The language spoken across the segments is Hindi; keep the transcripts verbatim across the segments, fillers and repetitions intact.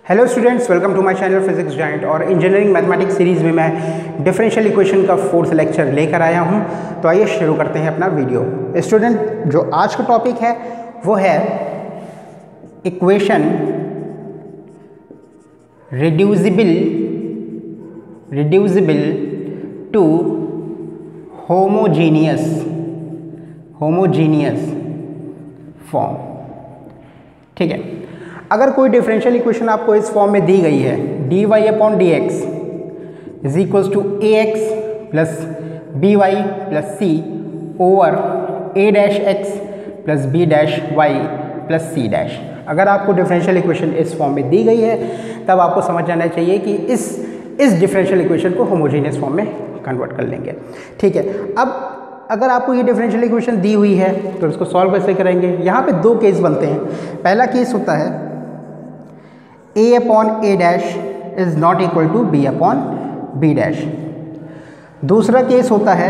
Hello students, welcome to my channel physics giant. और इंजीनियरिंग मैथमेटिक्स सीरीज़ में मैं डिफरेंशियल इक्वेशन का फोर्थ लेक्चर लेकर आया हूं। तो आइए शुरू करते हैं अपना वीडियो। स्टूडेंट, जो आज का टॉपिक है वो है equation reducible reducible to homogeneous homogeneous form. ठीक है, अगर कोई डिफरेंशियल इक्वेशन आपको इस फॉर्म में दी गई है, D Y upon D X is equals to A X plus B Y plus C over A dash X plus B dash Y plus C dash. अगर आपको डिफरेंशियल इक्वेशन इस फॉर्म में दी गई है तब आपको समझ जाना चाहिए कि इस इस डिफरेंशियल इक्वेशन को होमोजेनियस फॉर्म में कन्वर्ट कर लेंगे। ठीक है, अब अगर आपको ये डिफरेंशियल इक्वेशन दी हुई है तो इसको सॉल्व कैसे करेंगे। यहाँ पे दो केस बनते हैं। पहला केस होता है a upon A dash is not equal to b upon B dash. दूसरा केस होता है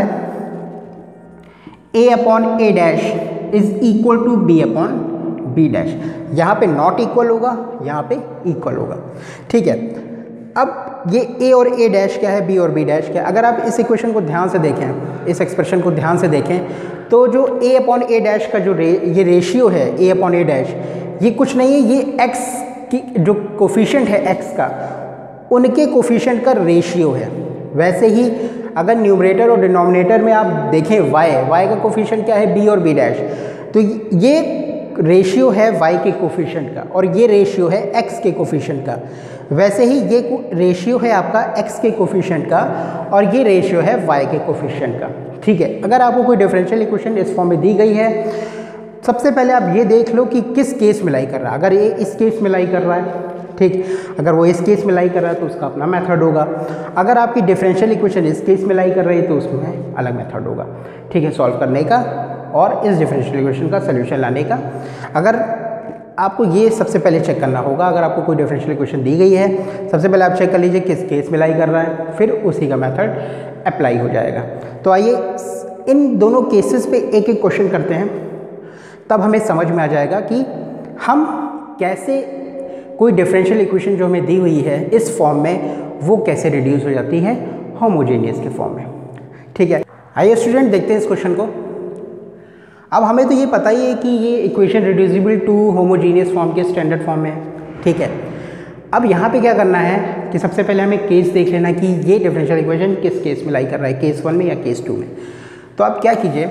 a upon A dash is equal to b upon B dash. यहाँ पे नॉट इक्वल होगा, यहाँ पे इक्वल होगा। ठीक है, अब ये a और a डैश क्या है, b और b डैश क्या है। अगर आप इस इक्वेशन को ध्यान से देखें, इस एक्सप्रेशन को ध्यान से देखें, तो जो a अपॉन ए डैश का जो रे, ये रेशियो है a अपॉन ए डैश, ये कुछ नहीं है, ये x की जो कोफिशिएंट है x का, उनके कोफिशिएंट का रेशियो है। वैसे ही अगर न्यूमरेटर और डिनोमिनेटर में आप देखें y y का कोफिशिएंट क्या है, b और b डैश, तो ये रेशियो है y के कोफिशिएंट का और ये रेशियो है x के कोफिशिएंट का। वैसे ही ये रेशियो है आपका x के कोफिशिएंट का और ये रेशियो है y के कोफिशिएंट का। ठीक है, अगर आपको कोई डिफरेंशियल इक्वेशन इस फॉर्म में दी गई है, सबसे पहले आप ये देख लो कि किस केस में लाई कर रहा है। अगर ये इस केस में लाई कर रहा है, ठीक, अगर वो इस केस में लाई कर रहा है तो उसका अपना मेथड होगा। अगर आपकी डिफरेंशियल इक्वेशन इस केस में लाई कर रही है तो उसमें अलग मेथड होगा। ठीक है, सॉल्व करने का और इस डिफरेंशियल इक्वेशन का सोल्यूशन लाने का। अगर आपको ये सबसे पहले चेक करना होगा, अगर आपको कोई डिफरेंशियल इक्वेशन दी गई है, सबसे पहले आप चेक कर लीजिए किस केस में लाई कर रहा है, फिर उसी का मेथड अप्लाई हो जाएगा। तो आइए इन दोनों केसेस पे एक एक क्वेश्चन करते हैं, तब हमें समझ में आ जाएगा कि हम कैसे कोई डिफरेंशियल इक्वेशन जो हमें दी हुई है इस फॉर्म में, वो कैसे रिड्यूस हो जाती है होमोजेनियस के फॉर्म में। ठीक है, आइए स्टूडेंट देखते हैं इस क्वेश्चन को। अब हमें तो ये पता ही है कि ये equation reducible to homogeneous form के स्टैंडर्ड फॉर्म में है। ठीक है, अब यहाँ पे क्या करना है कि सबसे पहले हमें केस देख लेना कि ये डिफरेंशियल इक्वेशन किस केस में लाई कर रहा है, केस वन में या केस टू में। तो आप क्या कीजिए,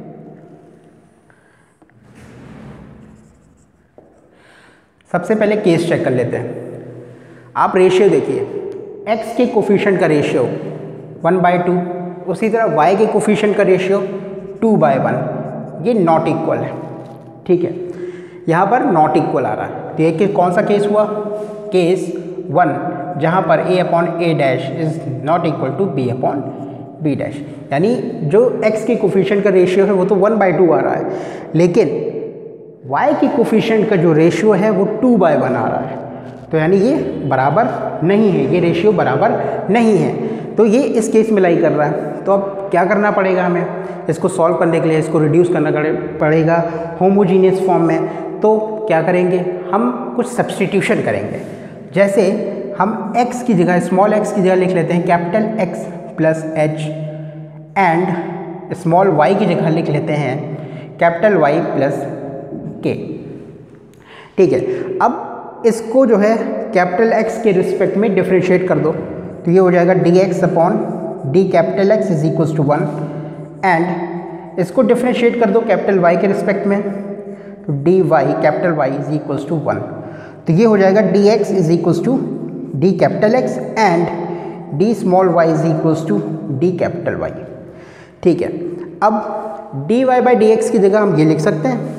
सबसे पहले केस चेक कर लेते हैं। आप रेशियो देखिए, x के कोफिशिएंट का रेशियो वन बाई टू, उसी तरह y के कोफिशिएंट का रेशियो टू बाई वन, ये नॉट इक्वल है। ठीक है, यहाँ पर नॉट इक्वल आ रहा है। तो ये कौन सा केस हुआ, केस वन, जहाँ पर a upon A dash is not equal to b upon B dash. यानी जो x के कोफिशिएंट का रेशियो है वो तो वन बाई टू आ रहा है, लेकिन y के कोफिशिएंट का जो रेशियो है वो टू बाई वन आ रहा है। तो यानी ये बराबर नहीं है, ये रेशियो बराबर नहीं है। तो ये इस केस में लाई कर रहा है। तो अब क्या करना पड़ेगा हमें, इसको सॉल्व करने के लिए इसको रिड्यूस करना पड़ेगा होमोजीनियस फॉर्म में। तो क्या करेंगे, हम कुछ सब्स्टिट्यूशन करेंगे। जैसे हम x की जगह, स्मॉल x की जगह लिख लेते हैं capital X plus H, and small y की जगह लिख लेते हैं कैपिटल Y प्लस के। ठीक है, अब इसको जो है कैपिटल X के रिस्पेक्ट में डिफरेंशिएट कर दो, तो ये हो जाएगा D X upon D capital X is equals to one, and इसको डिफरेंशिएट कर दो कैपिटल Y के रिस्पेक्ट में, तो D Y capital Y is equals to one. तो ये हो जाएगा D X is equals to D capital X and D small y is equals to D capital Y। ठीक है, अब D Y by D X की जगह हम ये लिख सकते हैं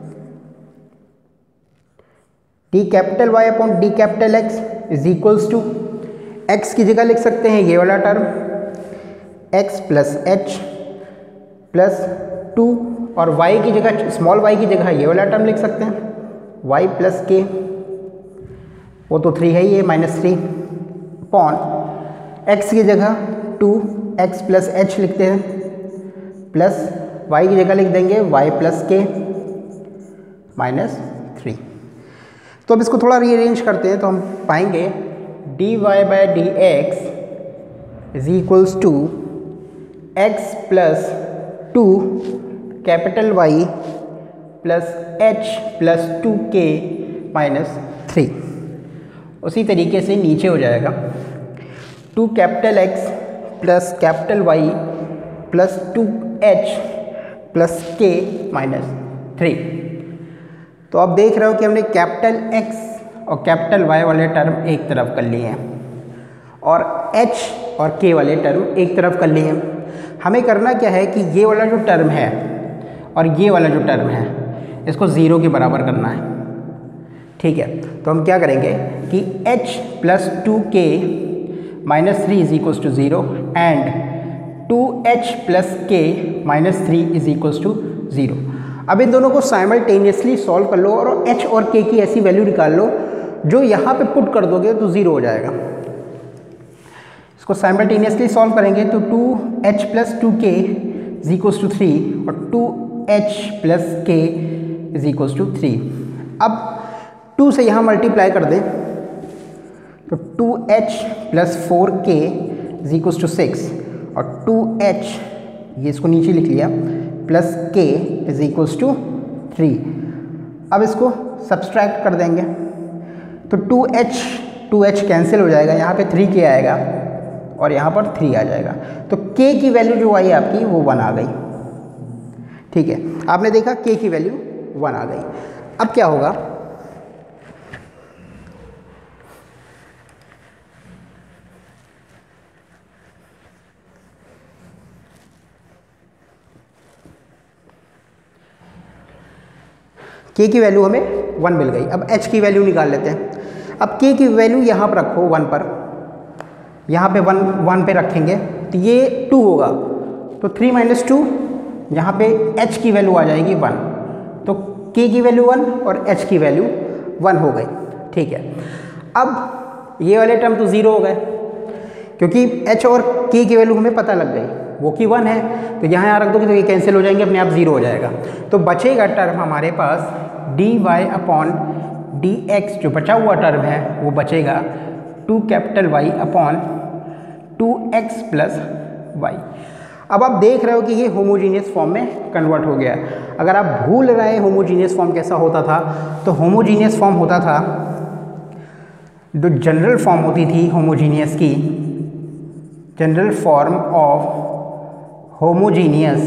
D capital Y upon D capital X is equals to, x की जगह लिख सकते हैं ये वाला term x plus H plus two, और y की जगह, स्मॉल y की जगह ये वाला टर्म लिख सकते हैं y प्लस के, वो तो थ्री है ही, ये माइनस थ्री, अपॉन x की जगह टू, एक्स प्लस एच लिखते हैं, प्लस y की जगह लिख देंगे y plus K minus three. तो अब इसको थोड़ा रीअरेंज करते हैं तो हम पाएंगे D Y by D X is equals to x plus two capital Y plus H plus two K minus three. उसी तरीके से नीचे हो जाएगा two capital X plus capital Y plus two H plus K minus three. तो आप देख रहे हो कि हमने कैपिटल एक्स और कैपिटल वाई वाले टर्म एक तरफ कर लिए हैं और एच और के वाले टर्म एक तरफ कर लिए हैं। हमें करना क्या है कि ये वाला जो टर्म है और ये वाला जो टर्म है इसको ज़ीरो के बराबर करना है। ठीक है, तो हम क्या करेंगे कि h plus two K minus three is equals to zero and two H plus K minus three is equals to zero. अब इन दोनों को साइमल्टेनियसली सॉल्व कर लो और h और k की ऐसी वैल्यू निकाल लो जो यहाँ पे पुट कर दोगे तो ज़ीरो हो जाएगा। इसको साइमल्टेनियसली सॉल्व करेंगे तो two H plus two K is equals to three और two H plus K is equals to three. अब टू से यहाँ मल्टीप्लाई कर दें तो two H plus four K is equals to six और टू एच ये इसको नीचे लिख लिया plus K is equals to three. अब इसको सब्सट्रैक्ट कर देंगे तो two H two H cancel हो जाएगा, यहाँ पे थ्री के आएगा और यहाँ पर थ्री आ जाएगा। तो के की वैल्यू जो आई आपकी वो वन आ गई। ठीक है, आपने देखा के की वैल्यू वन आ गई। अब क्या होगा, के की वैल्यू हमें वन मिल गई। अब एच की वैल्यू निकाल लेते हैं। अब के की वैल्यू यहाँ पर रखो वन पर, यहाँ पे वन वन पे रखेंगे तो ये टू होगा तो थ्री माइनस टू, यहाँ पे एच की वैल्यू आ जाएगी वन। तो के की वैल्यू वन और एच की वैल्यू वन हो गई। ठीक है, अब ये वाले टर्म तो ज़ीरो हो गए क्योंकि एच और के की वैल्यू हमें पता लग गई, वो की वन है तो यहाँ यहाँ रख दोगे तो ये कैंसिल हो जाएंगे, अपने आप ज़ीरो हो जाएगा। तो बचेगा टर्म हमारे पास D Y upon D X, जो बचा हुआ टर्म है वो बचेगा two capital Y upon two x plus Y. अब आप देख रहे हो कि ये होमोजीनियस फॉर्म में कन्वर्ट हो गया। अगर आप भूल रहे हैं होमोजीनियस फॉर्म कैसा होता था, तो होमोजीनियस फॉर्म होता था, जो जनरल फॉर्म होती थी होमोजीनियस की, general form of homogeneous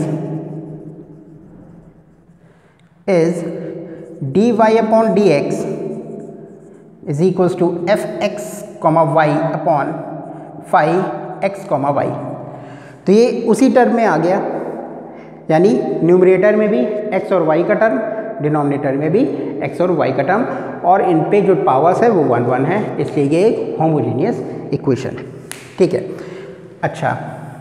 is dy upon dx is equals to fx comma y upon phi x comma y। तो ये उसी टर्म में आ गया, यानी न्यूमरेटर में भी x और y का टर्म, डिनोमिनेटर में भी x और y का टर्म, और इन पे जो पावर्स है वो वन वन है, इसलिए ये एक होमोजीनियस इक्वेशन है। ठीक है, अच्छा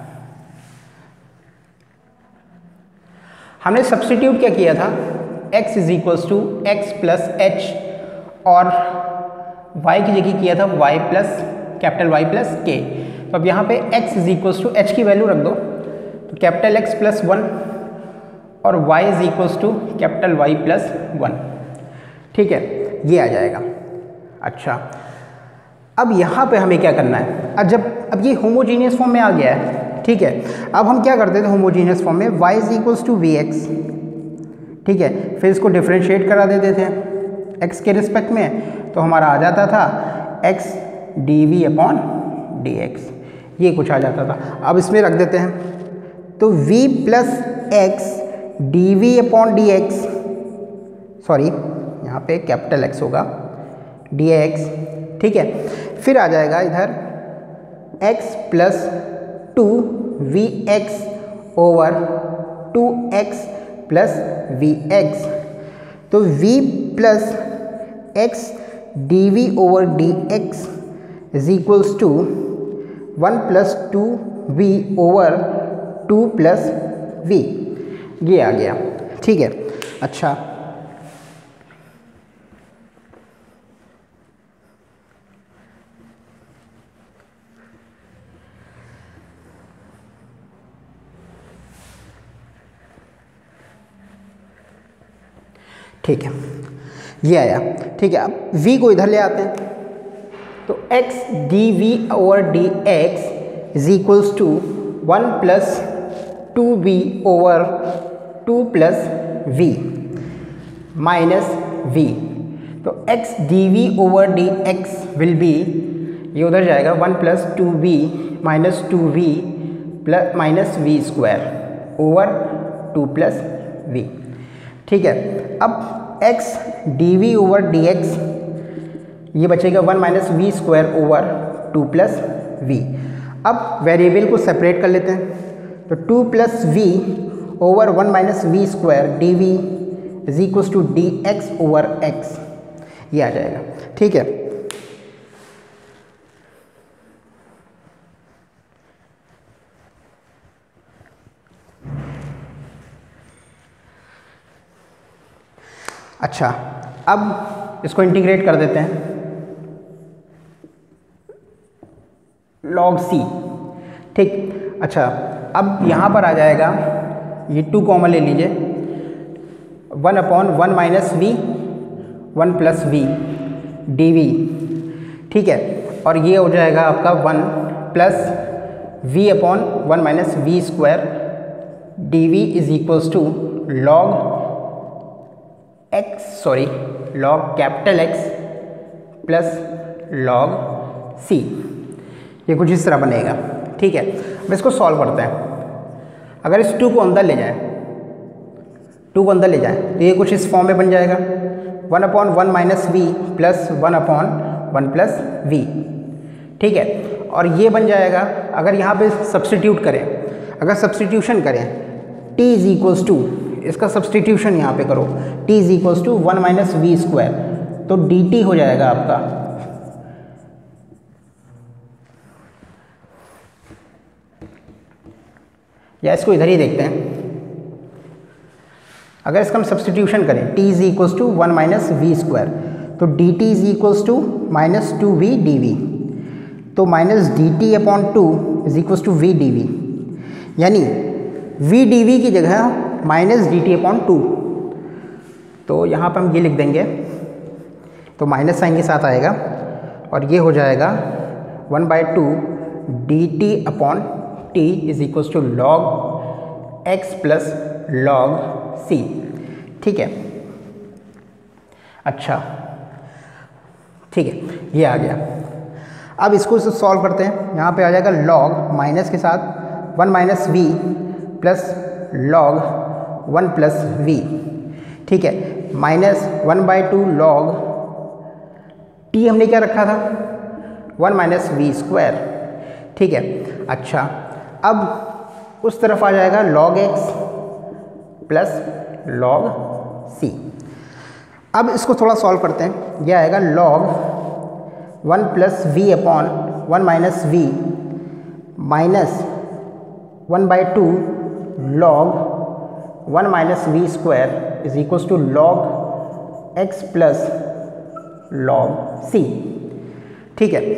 हमने सब्स्टिट्यूट क्या किया था, x is equals to x plus H और y की जगह किया था y plus capital Y plus K. तो अब यहाँ पे x is equals to H की वैल्यू रख दो तो कैपिटल X प्लस वन और y is equals to capital Y plus one. ठीक है, ये आ जाएगा। अच्छा अब यहाँ पे हमें क्या करना है, अब जब अब ये होमोजीनियस फॉर्म में आ गया है, ठीक है, अब हम क्या करते थे होमोजीनियस फॉर्म में y is equals to V X. ठीक है, फिर इसको डिफ्रेंशिएट करा देते थे x के रिस्पेक्ट में, तो हमारा आ जाता था x D V upon D X, ये कुछ आ जाता था। अब इसमें रख देते हैं तो v plus X D V upon D X, sorry यहाँ पे कैपिटल X होगा, डी एक्स। ठीक है, फिर आ जाएगा इधर x plus two V X over two x plus V X. तो v plus X D V over D X is equals to one plus two V over two plus V, ये आ गया। ठीक है, अच्छा ठीक है, ये आया, ठीक है। अब v को इधर ले आते हैं, तो x D V over D X is equals to one plus two V over two plus V minus V. तो x D V over D X will be, ये उधर जाएगा one plus two V minus two V plus minus V square over two plus V, ठीक है। अब x D V over D X ये बचेगा one minus V square over two plus V. अब वेरिएबल को सेपरेट कर लेते हैं, तो two plus V over one minus V square D V is equals to D X over X, ये आ जाएगा, ठीक है। अच्छा, अब इसको इंटीग्रेट कर देते हैं, लॉग सी, ठीक। अच्छा, अब यहाँ पर आ जाएगा, ये टू कॉमन ले लीजिए, one upon one minus V one plus V D V, ठीक है। और ये हो जाएगा आपका one plus V upon one minus V square D V is equals to log X sorry log capital X plus log C, ये कुछ इस तरह बनेगा, ठीक है। अब इसको सॉल्व करते हैं। अगर इस टू को अंदर ले जाएं, टू को अंदर ले जाएं तो ये कुछ इस फॉर्म में बन जाएगा, one upon one minus V plus one upon one plus V, ठीक है। और ये बन जाएगा, अगर यहाँ पे सब्सटीट्यूट करें, अगर सब्सटीट्यूशन करें t इज इक्वल्स टू, इसका सब्सटीट्यूशन यहाँ पे करो, t is equals to one minus V square, तो dt हो जाएगा आपका या इसको इधर ही देखते हैं। अगर इसका हम सब्सटीट्यूशन करें t is equals to one minus V square, तो D T is equals to minus two V D V, तो minus D T upon two is equals to V D V, यानी वी डी वी की जगह minus D T upon two, तो यहाँ पर हम ये लिख देंगे, तो माइनस साइन के साथ आएगा और ये हो जाएगा one by two D T upon T is equals to log X plus log C, ठीक है। अच्छा, ठीक है, ये आ गया। अब इसको सॉल्व करते हैं, यहाँ पे आ जाएगा लॉग माइनस के साथ one minus V plus log one plus V, ठीक है, minus one by two log T हमने क्या रखा था, वन माइनस वी स्क्वायर, ठीक है। अच्छा, अब उस तरफ आ जाएगा log X plus log C. अब इसको थोड़ा सॉल्व करते हैं, यह आएगा log one plus V upon one minus V minus one by two log one minus V square is equals to log X plus log C, ठीक है।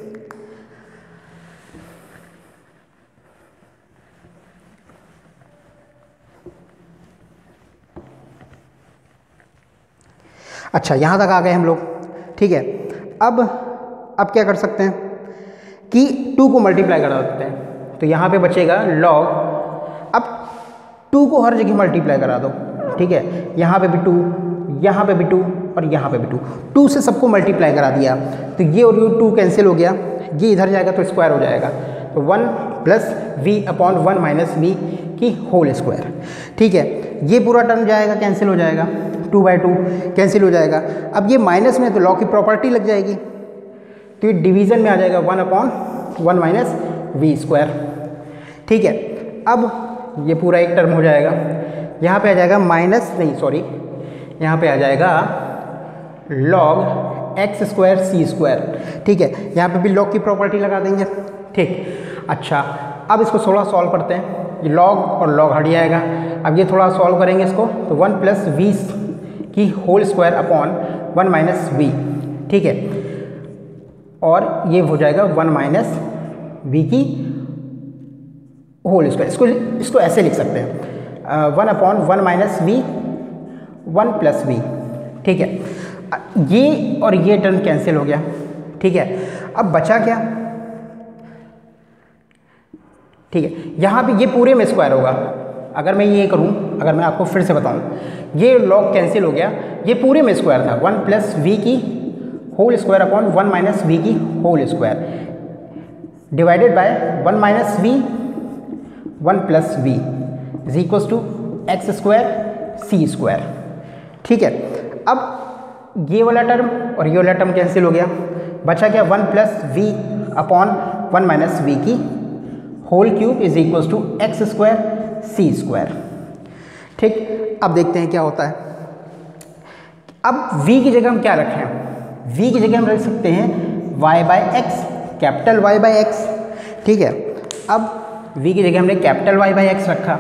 अच्छा, यहाँ तक आ गए हम लोग, ठीक है। अब अब क्या कर सकते हैं कि टू को मल्टीप्लाई करा देते हैं, तो यहाँ पे बचेगा लॉग, अब टू को हर जगह मल्टीप्लाई करा दो, ठीक है। यहाँ पे भी टू, यहाँ पे भी टू और यहाँ पे भी टू, टू से सबको मल्टीप्लाई करा दिया, तो ये और ये टू कैंसिल हो गया, ये इधर जाएगा तो स्क्वायर हो जाएगा, तो one plus V upon one minus V की होल स्क्वायर, ठीक है। ये पूरा टर्म जाएगा, कैंसिल हो जाएगा, टू बाई टू कैंसिल हो जाएगा। अब ये माइनस में तो लॉ की प्रॉपर्टी लग जाएगी, तो ये डिवीज़न में आ जाएगा one upon one minus V square, ठीक है। अब ये पूरा एक टर्म हो जाएगा, यहाँ पे आ जाएगा माइनस नहीं सॉरी यहाँ पे आ जाएगा log X square C square, ठीक है। यहाँ पे भी लॉग की प्रॉपर्टी लगा देंगे, ठीक। अच्छा, अब इसको थोड़ा सॉल्व करते हैं, ये लॉग और लॉग हट जाएगा। अब ये थोड़ा सॉल्व करेंगे इसको, तो वन प्लस वी की whole square upon one minus V, ठीक है। और ये हो जाएगा वन माइनस वी की होल स्क्वायर, इसको इसको ऐसे लिख सकते हैं one upon one minus V one plus V, ठीक है। ये और ये टर्म कैंसिल हो गया, ठीक है। अब बचा क्या, ठीक है, यहाँ पे ये पूरे में स्क्वायर होगा। अगर मैं ये करूँ, अगर मैं आपको फिर से बताऊँ, ये लॉग कैंसिल हो गया, ये पूरे में स्क्वायर था, वन प्लस वी की whole square upon one minus V की whole square divided by one minus V one plus V is equals to X square C square, ठीक है। अब ये वाला टर्म और ये वाला टर्म कैंसिल हो गया, बचा क्या one plus V upon one minus V की whole cube is equals to X square C square, ठीक। अब देखते हैं क्या होता है। अब v की जगह हम क्या रखें, v की जगह हम रख सकते हैं y by X, capital Y by X, ठीक है। अब v की जगह हमने कैपिटल Y बाय एक्स रखा,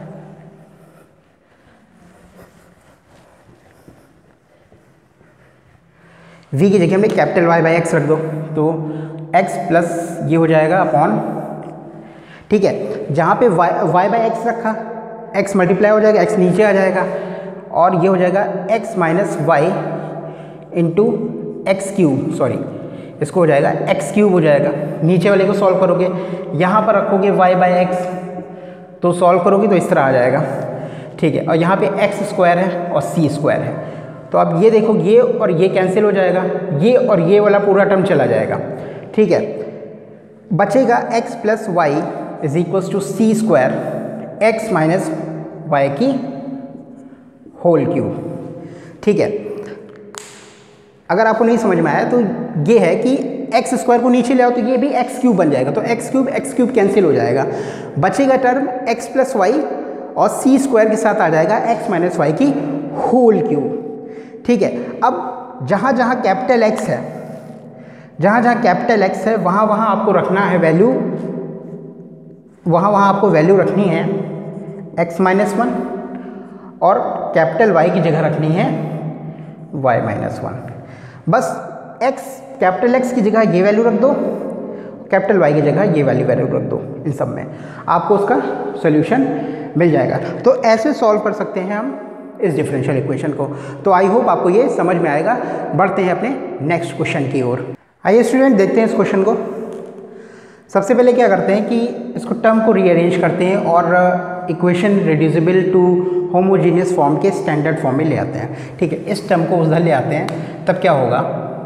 v की जगह हमने कैपिटल Y बाय एक्स रख दो, तो x प्लस ये हो जाएगा अपॉन, ठीक है। जहाँ पे y y बाय एक्स रखा, x मल्टीप्लाई हो जाएगा, x नीचे आ जाएगा, और ये हो जाएगा x minus Y into X cube, sorry इसको हो जाएगा x क्यूब हो जाएगा। नीचे वाले को सॉल्व करोगे, यहाँ पर रखोगे y बाय एक्स, तो सॉल्व करोगे तो इस तरह आ जाएगा, ठीक है। और यहाँ पे x स्क्वायर है और c स्क्वायर है, तो अब ये देखो, ये और ये कैंसिल हो जाएगा, ये और ये वाला पूरा टर्म चला जाएगा, ठीक है। बचेगा x plus Y is equals to C square X minus Y की होल क्यूब, ठीक है। अगर आपको नहीं समझ में आया तो ये है कि एक्स स्क्वायर को नीचे ले आओ तो ये भी एक्स क्यूब बन जाएगा, तो X cube X cube cancel हो जाएगा, बचेगा टर्म एक्स प्लस वाई और सी स्क्वायर के साथ आ जाएगा एक्स माइनस वाई की होल क्यूब, ठीक है। अब जहाँ जहाँ कैपिटल एक्स है, जहाँ जहाँ कैपिटल एक्स है वहाँ वहाँ आपको रखना है वैल्यू, वहाँ वहाँ आपको वैल्यू रखनी है x माइनस वन, और कैपिटल Y की जगह रखनी है y माइनस वन। बस x कैपिटल X की जगह ये वैल्यू रख दो, कैपिटल Y की जगह ये वैल्यू वैल्यू रख दो, इन सब में आपको उसका सोल्यूशन मिल जाएगा। तो ऐसे सॉल्व कर सकते हैं हम इस डिफरेंशियल इक्वेशन को। तो आई होप आपको ये समझ में आएगा। बढ़ते हैं अपने नेक्स्ट क्वेश्चन की ओर। आइए स्टूडेंट देखते हैं इस क्वेश्चन को। सबसे पहले क्या करते हैं कि इसको टर्म को रीअरेंज करते हैं और equation reducible to homogeneous form के स्टैंडर्ड फॉर्म में ले आते हैं, ठीक है। इस टर्म को उधर ले आते हैं, तब क्या होगा,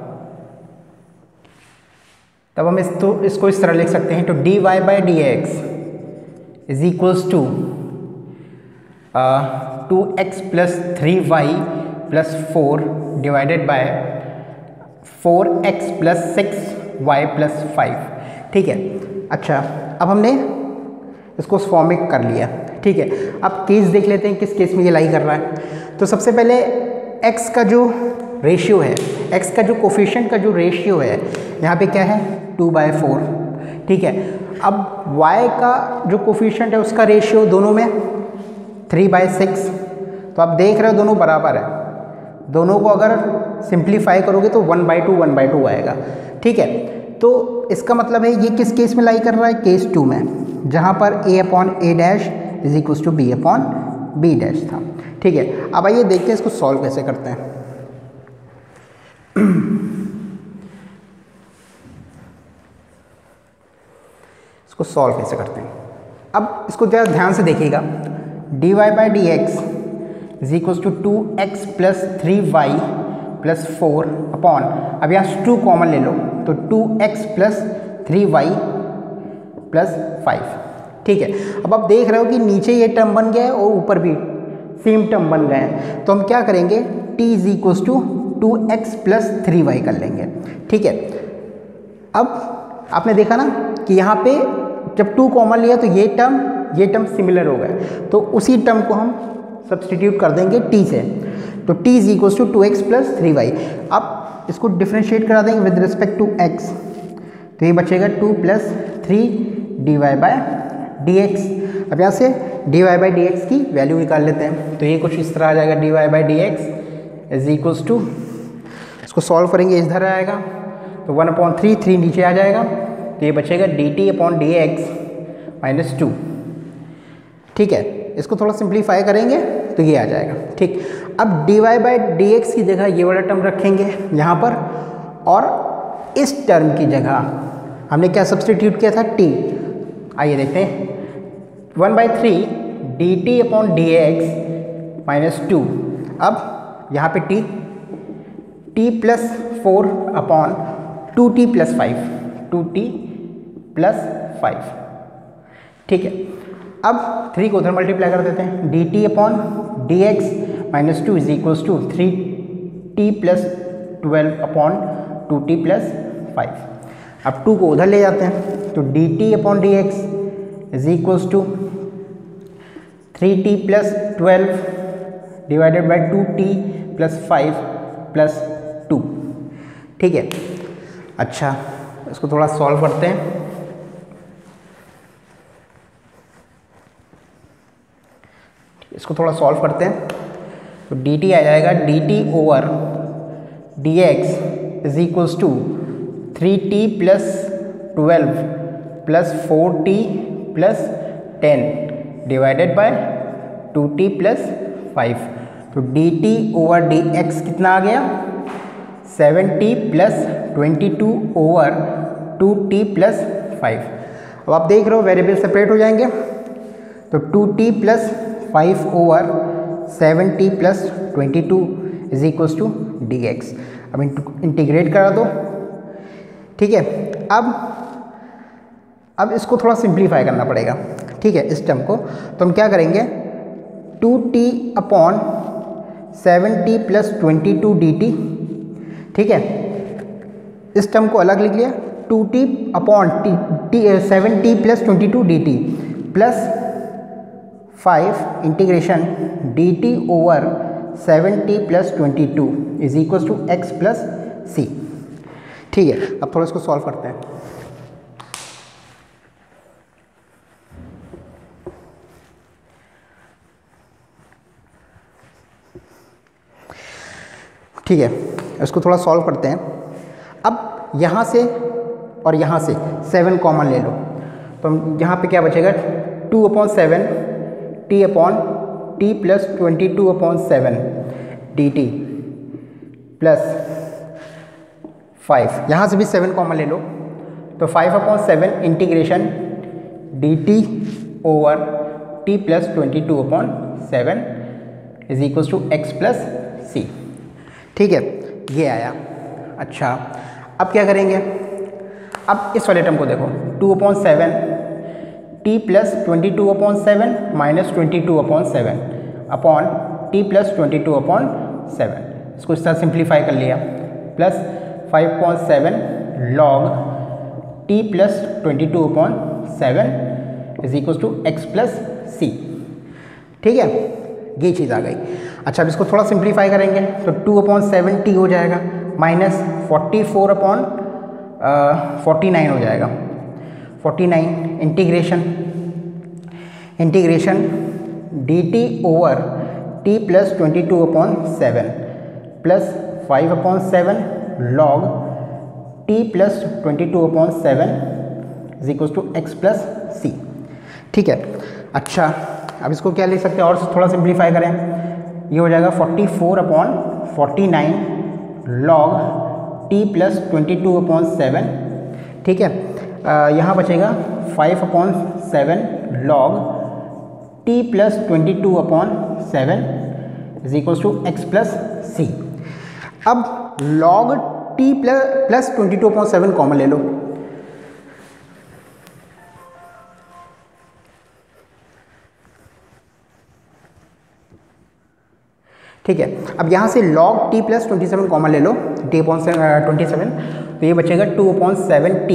तब हम इस तो इसको इस तरह लिख सकते हैं, तो D Y by D X is equals to two x plus three Y plus four divided by four X plus six Y plus five, ठीक है। अच्छा, अब हमने इसको उस फॉर्म में कर लिया, ठीक है। अब केस देख लेते हैं किस केस में ये लाई कर रहा है। तो सबसे पहले x का जो रेशियो है, x का जो कोफिशिएंट का जो रेशियो है, यहाँ पे क्या है टू बाई फोर, ठीक है। अब y का जो कोफिशिएंट है उसका रेशियो दोनों में थ्री बाई सिक्स, तो आप देख रहे हो दोनों बराबर है, दोनों को अगर सिंप्लीफाई करोगे तो one by two one by two आएगा, ठीक है। तो इसका मतलब है ये किस केस में लाई कर रहा है, केस टू में, जहाँ पर a upon A dash is equals to B upon B dash था, ठीक है। अब आइए देखते हैं इसको सॉल्व कैसे करते हैं। इसको सॉल्व कैसे करते हैं, अब इसको जरा ध्यान से देखिएगा। D Y by D X is equals to two x plus three Y plus four upon, अब यहाँ टू कॉमन ले लो तो two x plus three Y plus five, ठीक है। अब आप देख रहे हो कि नीचे ये टर्म बन गया है और ऊपर भी सेम टर्म बन गए हैं, तो हम क्या करेंगे, t is equals to two x plus three Y कर लेंगे, ठीक है। अब आपने देखा ना कि यहाँ पे जब टू कॉमन लिया तो ये टर्म ये टर्म सिमिलर हो गए, तो उसी टर्म को हम सब्सटीट्यूट कर देंगे t से, तो t is equals to two x plus three Y. अब इसको डिफ्रेंशिएट करा देंगे विद रिस्पेक्ट टू x, तो ये बचेगा two plus three D Y by D X. अब यहाँ से D Y by D X की वैल्यू निकाल लेते हैं, तो ये कुछ इस तरह आ जाएगा, D Y by D X is equals to, इसको सॉल्व करेंगे इधर आएगा तो वन अपॉन थ्री, थ्री नीचे आ जाएगा, तो ये बचेगा D T upon D X minus two, ठीक है। इसको थोड़ा सिंप्लीफाई करेंगे तो ये आ जाएगा, ठीक। अब D Y by D X की जगह ये वाला टर्म रखेंगे यहाँ पर, और इस टर्म की जगह हमने क्या सब्सटीट्यूट किया था, टी। आइए देखते हैं, one by three D T upon D X minus two. अब यहाँ पे T T plus four upon two T plus five, two T plus five. ठीक है, अब थ्री को उधर मल्टीप्लाई कर देते हैं, D T upon D X minus two is equals to three T plus twelve upon two T plus five. अब टू को उधर ले जाते हैं, तो D T upon D X is equals to three T plus twelve divided by two T plus five plus two. ठीक है, अच्छा इसको थोड़ा सॉल्व करते हैं। इसको थोड़ा सॉल्व करते हैं, तो डी टी आ जाएगा D T over D X is equals to three T plus twelve plus four T plus ten divided by two T plus five. तो D T over D X कितना आ गया, seven T plus twenty two over two T plus five. अब आप देख रहे हो वेरिएबल सेपरेट हो जाएंगे, तो two T plus five over seven T plus twenty two is equals to D X. अब इंटीग्रेट करा दो। ठीक है, अब अब इसको थोड़ा सिंप्लीफाई करना पड़ेगा। ठीक है, इस टर्म को तो हम क्या करेंगे, two t upon seven T plus twenty two D t. ठीक है, इस टर्म को अलग लिख लिया, two t upon t t seven T plus twenty two D t plus five integration d T over seven T plus twenty two is equals to x plus c. ठीक है, अब थोड़ा इसको सॉल्व करते हैं। ठीक है, इसको थोड़ा सॉल्व करते हैं। अब यहाँ से और यहाँ से सेवन कॉमन ले लो, तो यहाँ पे क्या बचेगा, two upon seven t upon t plus twenty two upon seven d t plus five. यहाँ से भी सेवन कॉमन ले लो, तो five upon seven integration d T over t plus twenty two upon seven is equals to x plus c. ठीक है, ये आया। अच्छा, अब क्या करेंगे, अब इस वाले टर्म को देखो, two upon seven T plus twenty two upon seven minus twenty two upon seven upon t plus twenty two upon seven. इसको इस तरह सिंप्लीफाई कर लिया, plus five upon seven log t plus twenty two upon seven is equal to x plus c. ठीक है, ये चीज़ आ गई। अच्छा, अब इसको थोड़ा सिंप्लीफाई करेंगे, तो टू अपॉन सेवन टी हो जाएगा minus forty four upon forty nine हो जाएगा, forty nine integration integration d T over t plus twenty two upon seven plus five upon seven log t plus twenty two upon seven is equal to x plus c. ठीक है, अच्छा अब इसको क्या लिख सकते हैं, और थोड़ा सिंप्लीफाई करें, ये हो जाएगा forty four upon forty nine log t plus twenty two upon seven. ठीक है, यहाँ बचेगा five upon seven log t plus twenty two upon seven is equals to x plus c. अब log t plus plus twenty two upon seven common ले लो, ठीक है। अब यहाँ से log t plus twenty seven common ले लो, t अपॉन ट्वेंटी सेवन, तो ये बचेगा two upon seven T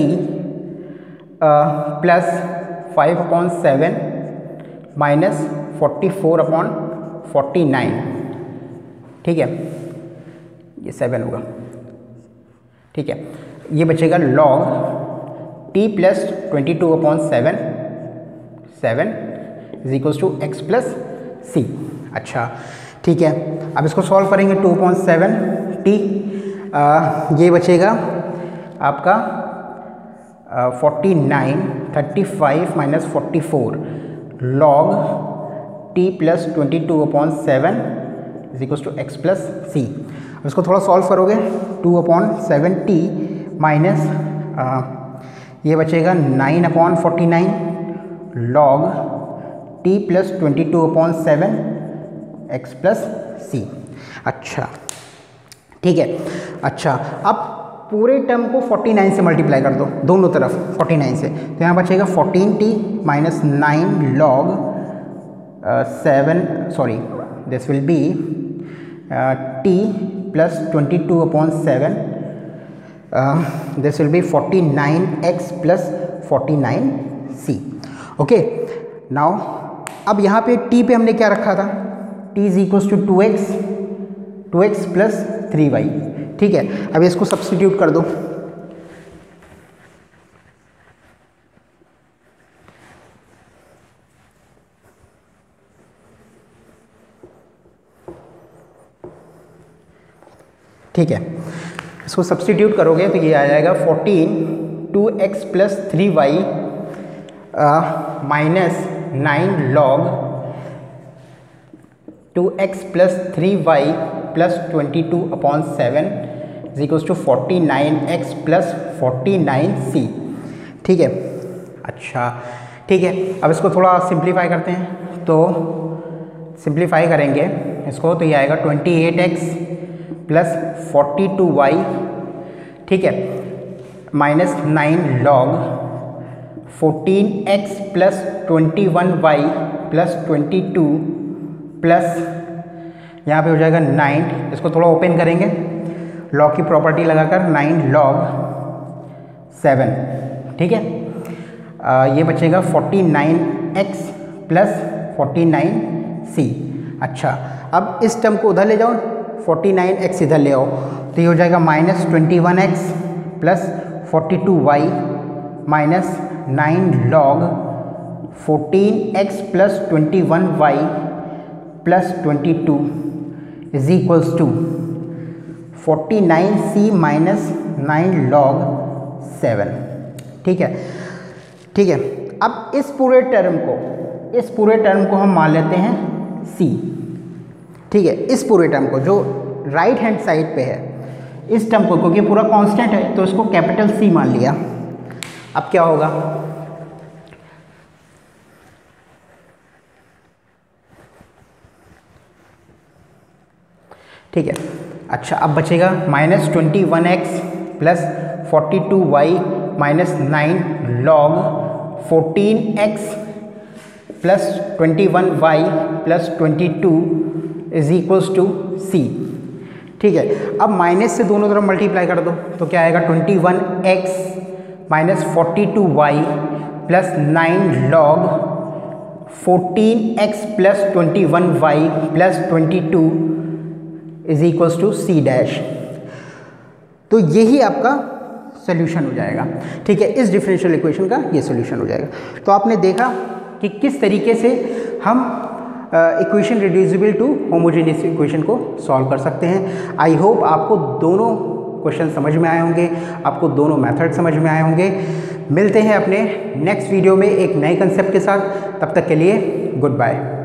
plus five upon seven minus forty four upon forty nine. ठीक है, ये सेवन होगा। ठीक है, ये बचेगा log t plus twenty two upon seven seven is equals to x plus c. अच्छा ठीक है, अब इसको सॉल्व करेंगे, टू अपॉन सेवन टी, ये बचेगा आपका forty nine, thirty five minus forty four log t plus twenty two upon seven is equal to x plus c. अब इसको थोड़ा सॉल्व करोगे, two upon seven t minus ये बचेगा nine upon forty nine log t plus twenty two upon seven x plus c. अच्छा ठीक है। अच्छा अब पूरे टर्म को फोर्टी नाइन से मल्टीप्लाई कर दो दोनों तरफ फोर्टी नाइन से, तो यहाँ बचेगा fourteen t minus nine log seven sorry this will be t plus twenty two upon seven, this will be forty nine x plus forty nine c. Okay now अब यहाँ पे t पे हमने क्या रखा था, t is equal to two x two x plus three y. ठीक है, अब इसको सब्स्टिट्यूट कर दो। ठीक है, इसको सब्स्टिट्यूट करोगे तो ये आ जाएगा fourteen two x plus three y minus nine log two x plus three Y plus twenty two upon seven is equal to forty nine x plus forty nine c. ठीक है, अच्छा ठीक है। अब इसको थोड़ा सिंप्लीफाई करते हैं, तो सिंप्लीफाई करेंगे इसको तो ये आएगा twenty eight x plus forty two y. ठीक है, minus nine log fourteen x plus twenty one y plus twenty two plus यहाँ पे हो जाएगा नाइन। इसको थोड़ा ओपन करेंगे, लॉग की प्रॉपर्टी लगाकर नाइन लॉग सेवन। ठीक है, आ, ये बचेगा forty nine x plus forty nine c. अच्छा अब इस टर्म को उधर ले जाओ, फोर्टी नाइन एक्स इधर ले आओ, तो ये हो जाएगा minus twenty one x plus forty two y minus nine log fourteen x plus twenty one y plus twenty two is equals to forty nine c minus nine log seven. ठीक है, ठीक है। अब इस पूरे टर्म को इस पूरे टर्म को हम मान लेते हैं c। ठीक है, इस पूरे टर्म को जो राइट हैंड साइड पे है, इस टर्म को, क्योंकि पूरा कांस्टेंट है तो इसको कैपिटल C मान लिया। अब क्या होगा, ठीक है। अच्छा अब बचेगा minus twenty one x plus forty two y minus nine log fourteen x plus twenty one y plus twenty two is equals to c. ठीक है, अब माइनस से दोनों तरफ मल्टीप्लाई कर दो तो क्या आएगा, twenty one x minus forty two y plus nine log fourteen x plus twenty one y plus twenty two is equals to c dash. तो यही आपका सोल्यूशन हो जाएगा। ठीक है, इस डिफरेंशियल इक्वेशन का ये सोल्यूशन हो जाएगा। तो आपने देखा कि किस तरीके से हम equation reducible to homogeneous equation को सॉल्व कर सकते हैं। आई होप आपको दोनों क्वेश्चन समझ में आए होंगे, आपको दोनों मेथड समझ में आए होंगे। मिलते हैं अपने नेक्स्ट वीडियो में एक नए कंसेप्ट के साथ, तब तक के लिए गुड बाय।